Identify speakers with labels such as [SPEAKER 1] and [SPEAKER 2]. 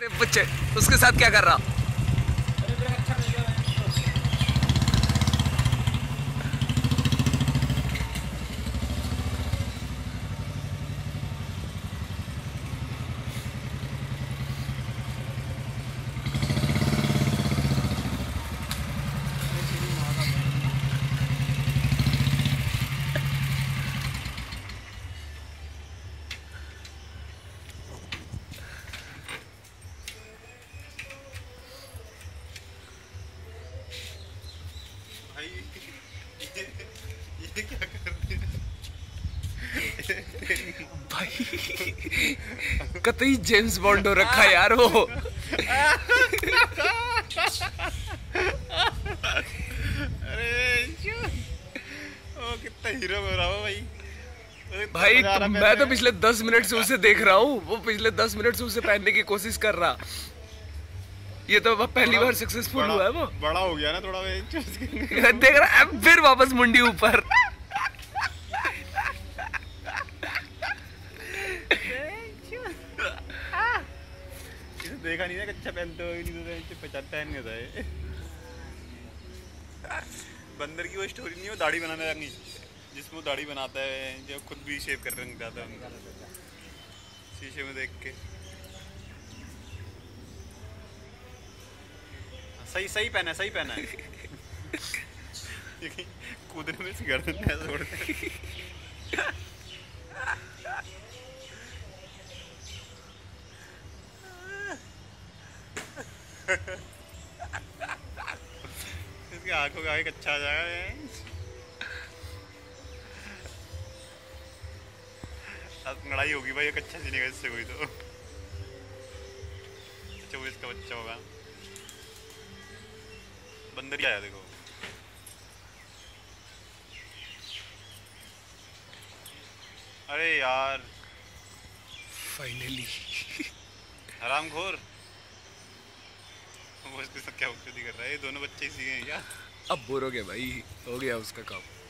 [SPEAKER 1] तेरे बच्चे उसके साथ क्या कर रहा?
[SPEAKER 2] ये क्या कर रहे हैं
[SPEAKER 1] भाई? कतई जेम्स बॉन्ड हो रखा है यार वो।
[SPEAKER 2] अरे वो कितना हीरो हो रहा हो भाई।
[SPEAKER 1] भाई मैं तो पिछले 10 मिनट से उसे देख रहा हूँ, वो पिछले 10 मिनट से उसे पहनने की कोशिश कर रहा। ये तो पहली बार सक्सेसफुल हुआ है वो।
[SPEAKER 2] बड़ा हो गया ना थोड़ा
[SPEAKER 1] देख रहा है फिर वापस मुंडी ऊपर।
[SPEAKER 2] देखा नहीं ना कच्चा पहनते हुए, नहीं तो पहन गया था। बंदर की वो स्टोरी नहीं, वो दाढ़ी बनाने जानी जिसमें वो दाढ़ी बनाता है, जो खुद भी शेव कर रंग जाता है शीशे में देख के। सही सही पहना है कूदने में गर्दन ऐसे उड़ते। इसकी आंखों का एक अच्छा आ जाएगा। अब लड़ाई होगी भाई, एक अच्छा सीनेगा इससे कोई तो। अच्छा वो इसका बच्चा होगा। बंदर ही आया देखो। अरे यार
[SPEAKER 1] फाइनली
[SPEAKER 2] हरामखोर। वो इसके साथ क्या बकचोदी कर रहा है? ये दोनों बच्चे ही सीखे हैं क्या?
[SPEAKER 1] अब बोर हो गया भाई, हो गया उसका काम।